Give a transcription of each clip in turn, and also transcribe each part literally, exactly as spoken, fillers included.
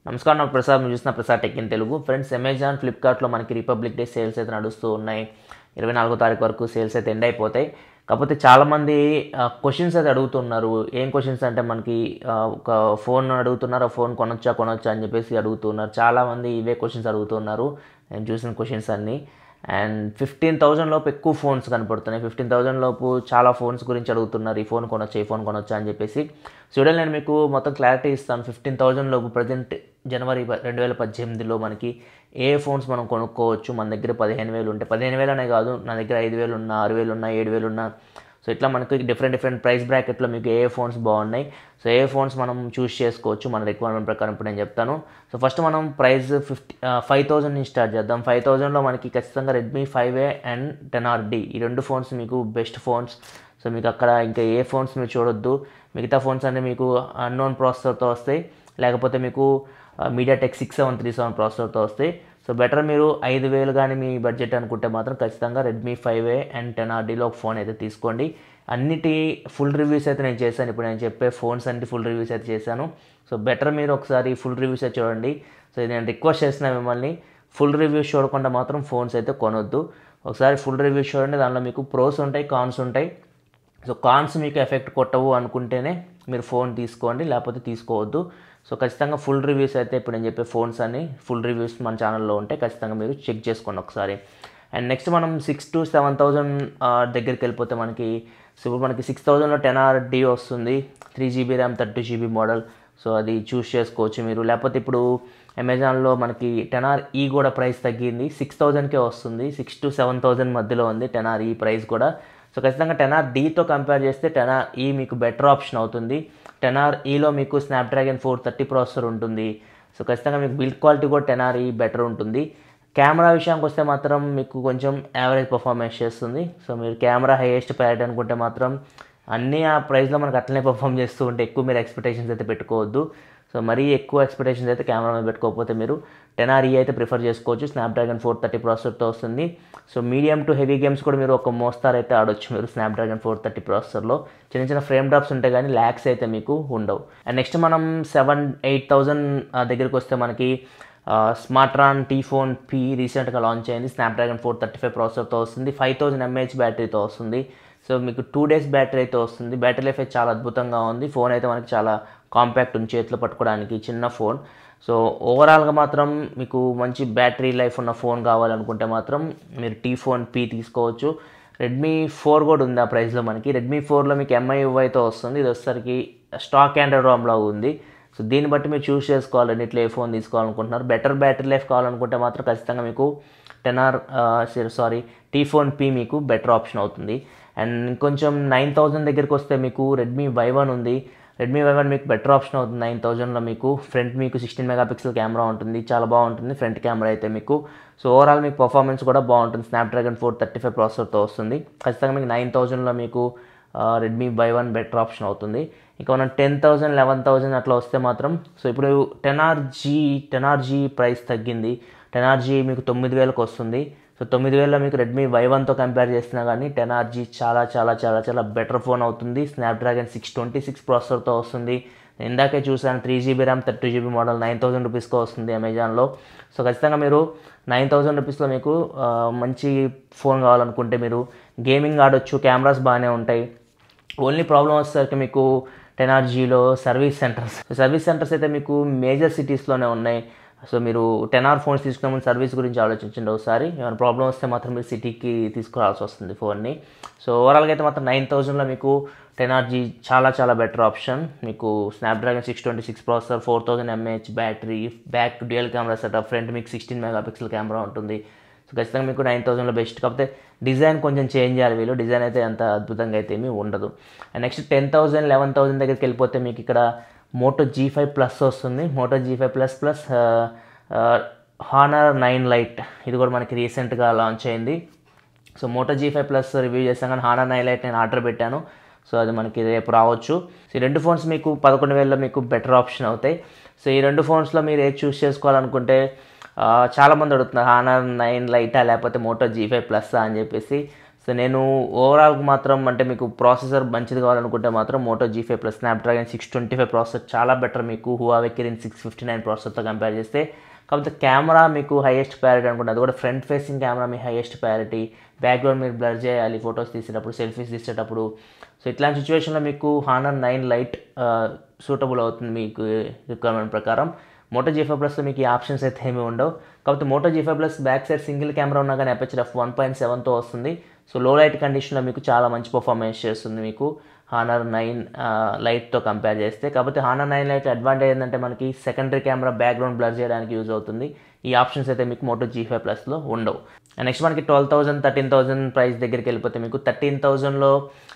నమస్కారం, నాకు ప్రసాద్. మీరు చూసిన Prasad tech in Telugu. Friends, Amazon, ఫ్లిప్కార్ట్లో మనకి రిపబ్లిక్ డే సేల్స్ అయితే నడుస్తూ ఉన్నాయి. ఇరవై నాలుగో తారీఖు వరకు సేల్స్ అయితే ఎండ్ అయిపోతాయి. కాకపోతే చాలామంది క్వశ్చన్స్ అయితే అడుగుతున్నారు. ఏం క్వశ్చన్స్ అంటే మనకి ఒక ఫోన్ అడుగుతున్నారు, ఆ ఫోన్ కొనొచ్చా కొనొచ్చా అని చెప్పేసి అడుగుతున్నారు. చాలామంది ఇవే క్వశ్చన్స్ అడుగుతున్నారు. నేను చూసిన క్వశ్చన్స్ అన్నీ. అండ్ ఫిఫ్టీన్ థౌజండ్ లోపు ఎక్కువ ఫోన్స్ కనపడుతున్నాయి. ఫిఫ్టీన్ థౌజండ్ లోపు చాలా ఫోన్స్ గురించి అడుగుతున్నారు. ఈ ఫోన్ కొనొచ్చా, ఈ ఫోన్ కొనొచ్చా అని చెప్పేసి. చూడండి, నేను మీకు మొత్తం క్లారిటీ ఇస్తాను. ఫిఫ్టీన్ థౌజండ్ లోపు ప్రజెంట్ జనవరి రెండు వేల పద్దెనిమిదిలో మనకి ఏ ఫోన్స్ మనం కొనుక్కోవచ్చు. మన దగ్గర పదిహేను వేలు ఉంటే, పదిహేను వేలు అనే కాదు, నా దగ్గర ఐదు వేలు ఉన్నా, ఆరు వేలు ఉన్నా, ఏడు వేలు ఉన్నా, సో ఇట్లా మనకి డిఫరెంట్ డిఫరెంట్ ప్రైస్ బ్రాకెట్లో మీకు ఏ ఫోన్స్ బాగున్నాయి, సో ఏ ఫోన్స్ మనం చూస్ చేసుకోవచ్చు మన రిక్వైర్మెంట్ ప్రకారం ఇప్పుడు నేను చెప్తాను. సో ఫస్ట్ మనం ప్రైస్ ఫిఫ్టీ ఫైవ్ థౌజండ్ నుంచి స్టార్ట్ చేద్దాం. ఫైవ్ థౌజండ్లో మనకి ఖచ్చితంగా Redmi five A and tenor D ఈ రెండు ఫోన్స్ మీకు బెస్ట్ ఫోన్స్. సో మీకు అక్కడ ఇంకా ఏ ఫోన్స్ మీరు చూడొద్దు. మిగతా ఫోన్స్ అంటే మీకు అన్నోన్ ప్రాసెసర్తో వస్తాయి, లేకపోతే మీకు MediaTek six seven three seven ప్రాసెసర్తో వస్తాయి. సో బెటర్ మీరు ఐదు వేలు కానీ మీ బడ్జెట్ అనుకుంటే మాత్రం ఖచ్చితంగా Redmi five A and tenor డీలో ఒక ఫోన్ అయితే తీసుకోండి. అన్నిటి ఫుల్ రివ్యూస్ అయితే నేను చేశాను. ఇప్పుడు నేను చెప్పే ఫోన్స్ అన్ని ఫుల్ రివ్యూస్ అయితే చేశాను. సో బెటర్ మీరు ఒకసారి ఫుల్ రివ్యూస్ అయితే చూడండి. సో నేను రిక్వెస్ట్ చేసిన మిమ్మల్ని, ఫుల్ రివ్యూస్ చూడకుండా మాత్రం ఫోన్స్ అయితే కొనొద్దు. ఒకసారి ఫుల్ రివ్యూస్ చూడండి. దానిలో మీకు ప్రోస్ ఉంటాయి, కాన్స్ ఉంటాయి. సో కాన్స్ మీకు ఎఫెక్ట్ కొట్టవు అనుకుంటేనే మీరు ఫోన్ తీసుకోండి, లేకపోతే తీసుకోవద్దు. సో ఖచ్చితంగా ఫుల్ రివ్యూస్ అయితే ఇప్పుడు నేను చెప్పే ఫోన్స్ అన్ని ఫుల్ రివ్యూస్ మన ఛానల్లో ఉంటాయి. ఖచ్చితంగా మీరు చెక్ చేసుకోండి ఒకసారి. అండ్ నెక్స్ట్ మనం సిక్స్ టు సెవెన్ థౌజండ్ దగ్గరికి వెళ్ళిపోతే మనకి సో ఇప్పుడు మనకి సిక్స్ థౌజండ్లో టెన్ ఆర్ డి వస్తుంది, three GB RAM, thirty GB model. So అది చూస్ చేసుకోవచ్చు మీరు. లేకపోతే ఇప్పుడు అమెజాన్లో మనకి టెన్ ఆర్ ఈ కూడా ప్రైస్ తగ్గింది, సిక్స్ థౌజండ్కే వస్తుంది. సిక్స్ టు సెవెన్ థౌజండ్ మధ్యలో ఉంది టెన్ ఆర్ ఈ ప్రైస్ కూడా. సో ఖచ్చితంగా టెన్ ఆర్ డీతో కంపేర్ చేస్తే టెన్ ఆర్ ఈ మీకు బెటర్ ఆప్షన్ అవుతుంది. టెన్ ఆర్ ఈలో మీకు స్నాప్డ్రాగన్ ఫోర్ థర్టీ ప్రాసెసర్ ఉంటుంది. సో ఖచ్చితంగా మీకు బిల్డ్ క్వాలిటీ కూడా టెన్ ఆర్ ఈ బెటర్ ఉంటుంది. కెమెరా విషయానికి వస్తే మాత్రం మీకు కొంచెం యావరేజ్ పర్ఫార్మెన్స్ చేస్తుంది. సో మీరు కెమెరా హైయెస్ట్ ప్యారెట్ అనుకుంటే మాత్రం అన్నీ ఆ ప్రైస్లో మనకు అట్లనే పర్ఫామ్ చేస్తూ ఉంటే ఎక్కువ మీరు ఎక్స్పెక్టేషన్స్ అయితే పెట్టుకోవద్దు. సో మరీ ఎక్కువ ఎక్స్పెక్టేషన్స్ అయితే కెమెరా మీద పెట్టుకోకపోతే మీరు టెన్ ఆర్ ఈ అయితే ప్రిఫర్ చేసుకోవచ్చు. స్నాప్డ్రాగన్ ఫోర్ థర్టీ ప్రాసెసర్తో వస్తుంది. So medium to heavy games కూడా మీరు ఒక మోస్తారు అయితే ఆడొచ్చు మీరు స్నాప్డ్రాగన్ ఫోర్ థర్టీ ప్రాసెసర్లో. చిన్న చిన్న ఫ్రేమ్ డ్రాప్స్ ఉంటాయి కానీ ల్యాక్స్ అయితే మీకు ఉండవు. అండ్ నెక్స్ట్ మనం సెవెన్ ఎయిట్ థౌజండ్ దగ్గరికి వస్తే మనకి స్మార్ట్రాన్ టీ ఫోన్ పీ రీసెంట్గా లాంచ్ అయింది. స్నాప్డ్రాగన్ ఫోర్ థర్టీ ఫైవ్ ప్రాసెసర్తో వస్తుంది. ఫైవ్ థౌజండ్ ఎంఏహెచ్ బ్యాటరీతో వస్తుంది. సో మీకు టూ డేస్ బ్యాటరీ అయితే వస్తుంది. బ్యాటరీ లైఫ్ అయితే చాలా అద్భుతంగా ఉంది. ఫోన్ అయితే మనకి చాలా కాంపాక్ట్ ఉంది, చేతిలో పట్టుకోవడానికి చిన్న ఫోన్. సో ఓవరాల్గా మాత్రం మీకు మంచి బ్యాటరీ లైఫ్ ఉన్న ఫోన్ కావాలనుకుంటే మాత్రం మీరు టీ ఫోన్ పీ తీసుకోవచ్చు. రెడ్మీ ఫోర్ కూడా ఉంది ఆ ప్రైస్లో మనకి. రెడ్మీ ఫోర్లో మీకు ఎంఐ యూఐతో వస్తుంది. ఇది వచ్చేసరికి స్టాక్ ఆండ్రాయిడ్ రామ్లో ఉంది. సో దీన్ని బట్టి మీరు చూస్ చేసుకోవాలి రెండిట్లో ఏ ఫోన్ తీసుకోవాలనుకుంటున్నారు. బెటర్ బ్యాటరీ లైఫ్ కావాలనుకుంటే మాత్రం ఖచ్చితంగా మీకు tenor sorry T phone P మీకు బెటర్ ఆప్షన్ అవుతుంది. అండ్ ఇంకొంచెం నైన్ థౌజండ్ దగ్గరికి వస్తే మీకు రెడ్మీ వై వన్ ఉంది. రెడ్మీ వై వన్ మీకు బెటర్ ఆప్షన్ అవుతుంది. నైన్ థౌజండ్లో మీకు ఫ్రంట్ మీకు సిక్స్టీన్ మెగాపిక్సెల్ కెమెరా ఉంటుంది, చాలా బాగుంటుంది ఫ్రంట్ కెమెరా అయితే మీకు. సో ఓవరాల్ మీకు పర్ఫార్మెన్స్ కూడా బాగుంటుంది. స్నాప్డ్రాగన్ ఫోర్ థర్టీ ఫైవ్ ప్రాసెసర్తో వస్తుంది. ఖచ్చితంగా మీకు నైన్ థౌజండ్లో మీకు Redmi Y one better option అవుతుంది. ఇంకా మనం టెన్ థౌజండ్ లెవెన్ థౌజండ్ అట్లా వస్తే మాత్రం సో ఇప్పుడు tenor G tenor G price తగ్గింది. టెన్ ఆర్ జీ మీకు తొమ్మిది వేలకు వస్తుంది. సో తొమ్మిది వేలలో మీకు రెడ్మీ వై వన్తో కంపేర్ చేసినా కానీ టెన్ ఆర్ జీ చాలా చాలా చాలా చాలా బెటర్ ఫోన్ అవుతుంది. స్నాప్డ్రాగన్ సిక్స్ ట్వంటీ సిక్స్ ప్రాసెసర్తో వస్తుంది. ఇందాకే చూసాను three GB RAM, thirty GB model nine thousand రూపీస్కో వస్తుంది అమెజాన్లో. సో ఖచ్చితంగా మీరు నైన్ థౌసండ్ రూపీస్లో మీకు మంచి ఫోన్ కావాలనుకుంటే మీరు గేమింగ్ ఆడొచ్చు, కెమెరాస్ బాగానే ఉంటాయి. ఓన్లీ ప్రాబ్లం వచ్చేసరికి మీకు టెన్ ఆర్ జీలో సర్వీస్ సెంటర్స్ సర్వీస్ సెంటర్స్ అయితే మీకు మేజర్ సిటీస్లోనే ఉన్నాయి. సో మీరు టెన్ ఆర్ ఫోన్స్ తీసుకునే ముందు సర్వీస్ గురించి ఆలోచించండి ఒకసారి. ఏమైనా ప్రాబ్లం వస్తే మాత్రం మీరు సిటీకి తీసుకురావాల్సి వస్తుంది ఫోన్ని. సో ఓవరాల్గా అయితే మాత్రం నైన్ థౌజండ్లో మీకు టెన్ ఆర్ జీ చాలా చాలా బెటర్ ఆప్షన్. మీకు Snapdragon six twenty six processor, four thousand mAh battery, back dual camera setup, front మీకు సిక్స్టీన్ మెగాపిక్సెల్ కెమెరా ఉంటుంది. సో ఖచ్చితంగా మీకు నైన్ థౌజండ్లో బెస్ట్. కాకపోతే డిజైన్ కొంచెం చేంజ్ చేయాలి వీళ్ళు. డిజైన్ అయితే అంత అద్భుతంగా అయితే ఏమీ ఉండదు. And next ten thousand eleven thousand దగ్గరికి వెళ్ళిపోతే మీకు ఇక్కడ మోటో జీ ఫైవ్ ప్లస్ వస్తుంది. Moto G five plus plus Honor nine lite ఇది కూడా మనకి రీసెంట్గా లాంచ్ అయింది. So Moto G five plus review చేస్తాం కానీ హానర్ నైన్ లైట్ నేను ఆర్డర్ పెట్టాను. సో అది మనకి రేపు రావచ్చు. సో ఈ రెండు ఫోన్స్ మీకు పదకొండు వేలలో మీకు బెటర్ ఆప్షన్ అవుతాయి. సో ఈ రెండు ఫోన్స్లో మీరు ఏది చూస్ చేసుకోవాలనుకుంటే చాలామంది అడుగుతున్నారు హానర్ నైన్ లైటా లేకపోతే మోటో జీ ఫైవ్ ప్లస్సా అని చెప్పేసి. సో నేను ఓవరాల్గా మాత్రం అంటే మీకు ప్రాసెసర్ మంచిది కావాలనుకుంటే మాత్రం Moto G five plus Snapdragon six twenty five processor చాలా బెటర్ మీకు Huawei Kirin six fifty nine ప్రాసెసర్తో కంపేర్ చేస్తే. కాకపోతే కెమెరా మీకు హైయెస్ట్ ప్రయారిటీ అనుకుంటే అది కూడా ఫ్రంట్ ఫేసింగ్ కెమెరా మీ హైయెస్ట్ ప్రయారిటీ, బ్యాక్గ్రౌండ్ మీరు బ్లర్ చేయాలి ఫొటోస్ తీసేటప్పుడు, సెల్ఫీస్ తీసేటప్పుడు. సో ఇట్లాంటి సిచ్యువేషన్లో మీకు హానర్ నైన్ లైట్ సూటబుల్ అవుతుంది మీకు రిక్వైర్మెంట్ ప్రకారం. మోటో జీ ఫైవ్ ప్లస్లో మీకు ఈ ఆప్షన్స్ అయితే ఏమీ ఉండవు. కాకపోతే Moto G five plus back side single camera ఉన్నా కానీ అపర్చర్ ఎఫ్ వన్ పాయింట్ సెవెన్తో వస్తుంది. సో లో లైట్ కండిషన్లో మీకు చాలా మంచి పర్ఫార్మెన్స్ చేస్తుంది మీకు హానర్ నైన్ లైట్తో కంపేర్ చేస్తే. కాకపోతే హానర్ నైన్ లైట్ అడ్వాంటేజ్ ఏంటంటే మనకి సెకండరీ కెమెరా బ్యాక్గ్రౌండ్ బ్లర్ చేయడానికి యూజ్ అవుతుంది. ఈ ఆప్షన్స్ అయితే మీకు మోటో జీ ఫైవ్ ప్లస్లో ఉండవు. నెక్స్ట్ మనకి twelve thousand thirteen thousand price దగ్గరికి వెళ్ళిపోతే మీకు థర్టీన్ థౌసండ్లో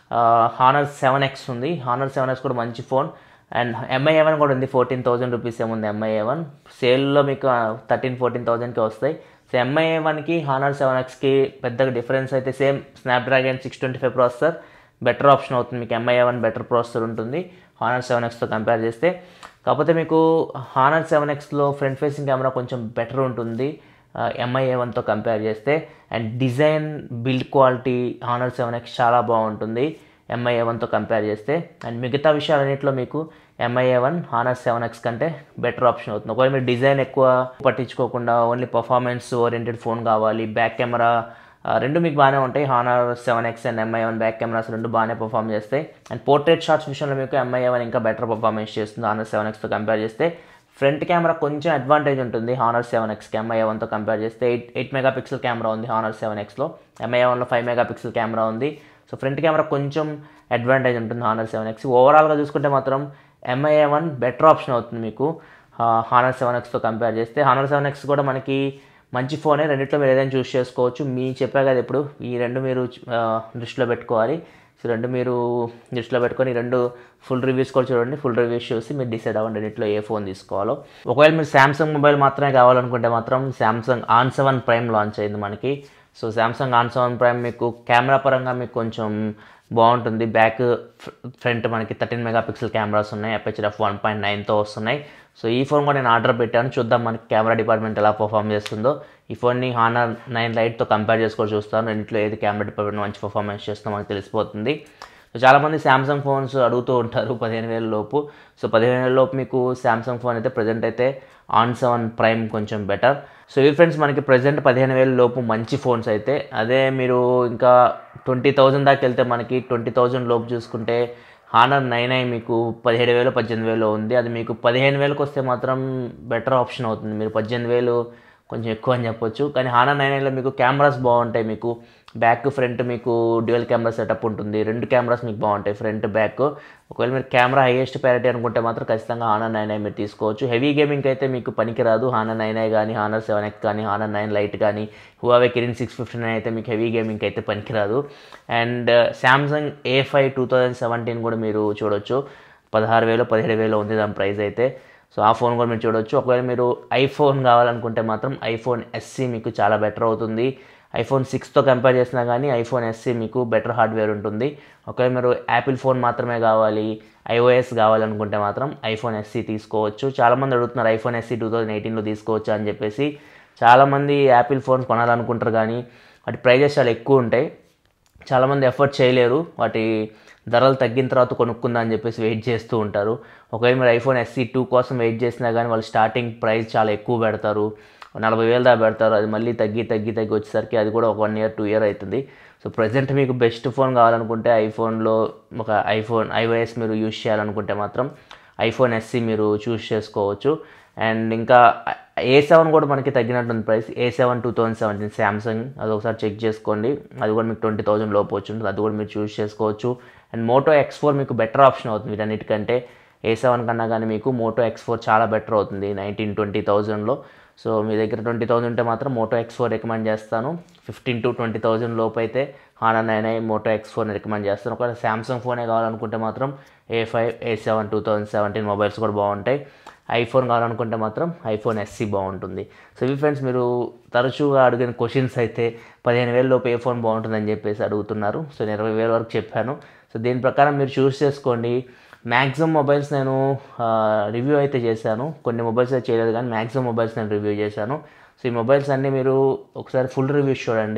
హానర్ సెవెన్ ఎక్స్ ఉంది. హానర్ సెవెన్ ఎక్స్ కూడా మంచి ఫోన్. అండ్ ఎంఐ ఏ వన్ కూడా ఉంది, ఫోర్టీన్ థౌసండ్ రూపీస్ ఏముంది ఎంఐ ఏ వన్ సేల్లో మీకు థర్టీన్ ఫోర్టీన్ థౌసండ్కి వస్తాయి. సో ఎంఐ ఏ వన్కి హానర్ సెవెన్ ఎక్స్కి పెద్దగా డిఫరెన్స్ అయితే same Snapdragon six twenty five processor better option అవుతుంది మీకు. Mi A one better processor ఉంటుంది హానర్ సెవెన్ ఎక్స్తో కంపేర్ చేస్తే. కాకపోతే మీకు హానర్ సెవెన్ ఎక్స్లో ఫ్రంట్ ఫేసింగ్ కెమెరా కొంచెం బెటర్ ఉంటుంది ఎంఐ ఏ వన్తో కంపేర్ చేస్తే. And design build quality Honor seven X చాలా బాగుంటుంది ఎంఐ ఏ వన్తో కంపేర్ చేస్తే. అండ్ మిగతా విషయాలన్నింటిలో మీకు Mi A one Honor seven X కంటే బెటర్ ఆప్షన్ అవుతుంది. ఒకవేళ మీరు డిజైన్ ఎక్కువ పట్టించుకోకుండా ఓన్లీ పర్ఫార్మెన్స్ ఓరియంటెడ్ ఫోన్ కావాలి, బ్యాక్ కెమెరా రెండు మీకు బాగానే ఉంటాయి. Honor seven X and Mi A one back cameras రెండు బాగానే పర్ఫామ్ చేస్తాయి. అండ్ పోర్ట్రేట్ షాట్స్ విషయంలో మీకు ఎంఐ ఏ వన్ ఇంకా బెటర్ పర్ఫార్మెన్స్ చేస్తుంది హానర్ సెవెన్ ఎక్స్తో కంపేర్ చేస్తే. ఫ్రంట్ కెమెరా కొంచెం అడ్వాంటేజ్ ఉంటుంది హానర్ సెవెన్ ఎక్స్కి ఎంఐ ఏ వన్తో కంపేర్ చేస్తే. Eight eight megapixel camera ఉంది హానర్ సెవెన్ ఎక్స్లో, ఎంఐ ఏ వన్లో ఫైవ్ మెగా పిక్సెల్ కెమెరా ఉంది. సో ఫ్రంట్ కెమెరా కొంచెం అడ్వాంటేజ్ ఉంటుంది హానర్ సెవెన్ ఎక్స్. ఓవరాల్గా చూసుకుంటే మాత్రం Mi A one better option అవుతుంది మీకు హానర్ సెవెన్ ఎక్స్తో కంపేర్ చేస్తే. హానర్ సెవెన్ ఎక్స్ కూడా మనకి మంచి ఫోనే, రెండిట్లో మీరు ఏదైనా చూస్ చేసుకోవచ్చు. మీ చెప్పా కదా ఇప్పుడు ఈ రెండు మీరు దృష్టిలో పెట్టుకోవాలి. సో రెండు మీరు దృష్టిలో పెట్టుకొని రెండు ఫుల్ రివ్యూస్ కూడా చూడండి. ఫుల్ రివ్యూస్ చూసి మీరు డిసైడ్ అవ్వండి రెండిట్లో ఏ ఫోన్ తీసుకోవాలో. ఒకవేళ మీరు శాంసంగ్ మొబైల్ మాత్రమే కావాలనుకుంటే మాత్రం Samsung On seven Prime launch అయింది మనకి. So Samsung On seven Prime మీకు కెమెరా పరంగా మీకు కొంచెం బాగుంటుంది. బ్యాక్ ఫ్రంట్ మనకి థర్టీన్ మెగా పిక్సెల్ కెమెరాస్ ఉన్నాయి, అపర్చర్ ఎఫ్ వన్ పాయింట్ నైన్తో వస్తున్నాయి. సో ఈ ఫోన్ కూడా నేను ఆర్డర్ పెట్టాను, చూద్దాం మనకి కెమెరా డిపార్ట్మెంట్ ఎలా పర్ఫామ్ చేస్తుందో. ఈ ఫోన్ని హానర్ నైన్ లైట్తో కంపేర్ చేసుకొని చూస్తాను, రెండింటిలో ఏది కెమెరా డిపార్ట్మెంట్ మంచి పర్ఫార్మెన్స్ చేస్తుందో మనకు తెలిసిపోతుంది. సో చాలామంది శాంసంగ్ ఫోన్స్ అడుగుతూ ఉంటారు పదిహేను వేల లోపు. సో పదిహేను వేల లోపు మీకు శాంసంగ్ ఫోన్ అయితే ప్రజెంట్ అయితే ఆన్ సెవెన్ ప్రైమ్ కొంచెం బెటర్. సో ఈ ఫ్రెండ్స్ మనకి ప్రజెంట్ పదిహేను వేల లోపు మంచి ఫోన్స్ అయితే. అదే మీరు ఇంకా ట్వంటీ థౌజండ్ దాకా వెళ్తే మనకి ట్వంటీ థౌజండ్ లోపు చూసుకుంటే హానర్ నైన్ ఐ మీకు పదిహేడు వేలు పద్దెనిమిది వేలు ఉంది. అది మీకు పదిహేను వేలకు వస్తే మాత్రం బెటర్ ఆప్షన్ అవుతుంది. మీరు పద్దెనిమిది వేలు కొంచెం ఎక్కువ అని చెప్పొచ్చు. కానీ హానర్ నైన్ ఐలో మీకు కెమెరాస్ బాగుంటాయి, మీకు బ్యాక్ ఫ్రంట్ మీకు డ్యూయల్ కెమెరా సెటప్ ఉంటుంది, రెండు కెమెరాస్ మీకు బాగుంటాయి ఫ్రంట్ బ్యాక్. ఒకవేళ మీరు కెమెరా హైయెస్ట్ ప్రయారిటీ అనుకుంటే మాత్రం ఖచ్చితంగా హానర్ నైన్ ఐ మీరు తీసుకోవచ్చు. హెవీ గేమింగ్ అయితే మీకు పనికిరాదు హానర్ నైన్ ఐ కానీ, హానర్ సెవెన్ ఎక్స్ కానీ, హానర్ నైన్ లైట్ కానీ, Huawei Kirin six fifty nine అయితే మీకు హెవీ గేమింగ్ అయితే పనికిరాదు. And Samsung A five two thousand seventeen కూడా మీరు చూడొచ్చు, పదహారు వేలు పదిహేడు వేలు ఉంది దాని ప్రైస్ అయితే. సో ఆ ఫోన్ కూడా మీరు చూడొచ్చు. ఒకవేళ మీరు ఐఫోన్ కావాలనుకుంటే మాత్రం ఐఫోన్ ఎస్సీ మీకు చాలా బెటర్ అవుతుంది. ఐఫోన్ సిక్స్తో కంపేర్ చేసినా కానీ ఐఫోన్ ఎస్సీ మీకు బెటర్ హార్డ్వేర్ ఉంటుంది. ఒకవేళ మీరు యాపిల్ ఫోన్ మాత్రమే కావాలి, ఐఓఎస్ కావాలనుకుంటే మాత్రం ఐఫోన్ ఎస్సీ తీసుకోవచ్చు. చాలామంది అడుగుతున్నారు ఐఫోన్ ఎస్సీ టూ థౌజండ్ ఎయిటీన్లో తీసుకోవచ్చు అని చెప్పేసి. చాలామంది యాపిల్ ఫోన్స్ కొనాలనుకుంటారు కానీ వాటి ప్రైజెస్ చాలా ఎక్కువ ఉంటాయి, చాలామంది ఎఫర్ట్ చేయలేరు, వాటి ధరలు తగ్గిన తర్వాత కొనుక్కుందా అని చెప్పేసి వెయిట్ చేస్తూ ఉంటారు. ఒకవేళ మీరు ఐఫోన్ ఎస్సీ టూ కోసం వెయిట్ చేసినా కానీ వాళ్ళు స్టార్టింగ్ ప్రైస్ చాలా ఎక్కువ పెడతారు, నలభై వేలు దాకా పెడతారు. అది మళ్ళీ తగ్గి తగ్గి తగ్గి వచ్చేసరికి అది కూడా ఒక వన్ ఇయర్ టూ ఇయర్ అవుతుంది. సో ప్రజెంట్ మీకు బెస్ట్ ఫోన్ కావాలనుకుంటే ఐఫోన్లో ఒక ఐఫోన్ ఐఓఎస్ మీరు యూజ్ చేయాలనుకుంటే మాత్రం ఐఫోన్ ఎస్సీ మీరు చూస్ చేసుకోవచ్చు. అండ్ ఇంకా ఏ సెవెన్ కూడా మనకి తగ్గినట్టుంది price, A seven two thousand seventeen Samsung, అది ఒకసారి చెక్ చేసుకోండి, అది కూడా మీకు ట్వంటీ థౌసండ్ లోపు వచ్చి ఉంటుంది, అది కూడా మీరు చూస్ చేసుకోవచ్చు. అండ్ మోటో ఎక్స్ ఫోర్ మీకు బెటర్ ఆప్షన్ అవుతుంది వీటన్నిటికంటే. ఏ సెవెన్ కన్నా కానీ మీకు మోటో ఎక్స్ ఫోర్ చాలా బెటర్ అవుతుంది నైన్టీన్ ట్వంటీ థౌజండ్లో. సో మీ దగ్గర ట్వంటీ థౌసండ్ ఉంటే మాత్రం మోటో ఎక్స్ ఫోర్ రికమెండ్ చేస్తాను. ఫిఫ్టీన్ టు ట్వంటీ థౌసండ్ లోపు అయితే Honor nine i Moto X ఫోర్ని రికమెండ్ చేస్తాను. ఒకవేళ శాంసంగ్ ఫోనే కావాలనుకుంటే మాత్రం A five A seven two thousand seventeen mobiles కూడా బాగుంటాయి. ఐఫోన్ కావాలనుకుంటే మాత్రం ఐఫోన్ ఎస్సీ బాగుంటుంది. సో ఇవి ఫ్రెండ్స్ మీరు తరచుగా అడిగిన క్వశ్చన్స్ అయితే పదిహేను వేల లోపు ఏ ఫోన్ బాగుంటుందని చెప్పేసి అడుగుతున్నారు. సో నేను ఇరవై వేల వరకు చెప్పాను. సో దీని ప్రకారం మీరు చూస్ చేసుకోండి. మ్యాక్సిమం మొబైల్స్ నేను రివ్యూ అయితే చేశాను, కొన్ని మొబైల్స్ అయితే చేయలేదు కానీ మ్యాక్సిమం మొబైల్స్ నేను రివ్యూ చేశాను. సో ఈ మొబైల్స్ అన్నీ మీరు ఒకసారి ఫుల్ రివ్యూస్ చూడండి,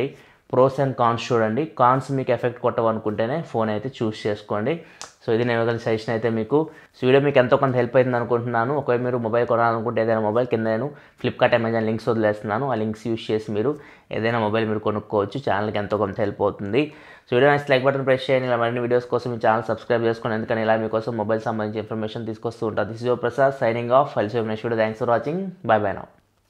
ప్రోస్ అండ్ కాన్స్ చూడండి. కాన్స్ మీకు ఎఫెక్ట్ కొట్టవనుకుంటేనే ఫోన్ అయితే చూస్ చేసుకోండి. సో ఇది నేను ఇవ్వగల సజెషన్ అయితే మీకు. సో వీడియో మీకు ఎంతో కొంత హెల్ప్ అవుతుంది అనుకుంటున్నాను. ఒకవేళ మీరు మొబైల్ కొనాలనుకుంటే ఏదైనా మొబైల్ కింద నేను ఫ్లిప్కార్ట్, అమెజాన్ లింక్స్ వదిలేస్తున్నాను. ఆ లింక్స్ యూస్ చేసి మీరు ఏదైనా మొబైల్ మీరు కొనుక్కోవచ్చు. ఛానల్కి ఎంతో కొంత హెల్ప్ అవుతుంది. సో వీడియో నచ్చితే లైక్ బటన్ ప్రెస్ చేయండి. ఇలా మరిన్ని వీడియోస్ కోసం మీ ఛానల్ సబ్స్క్రైబ్ చేసుకోండి. ఎందుకంటే ఇలా మీకోసం మొబైల్ సంబంధించి ఇన్ఫర్మేషన్ తీసుకొస్తూ ఉంటాను. This is your Prasad signing off. Files next video. Thanks for watching. Bye bye now.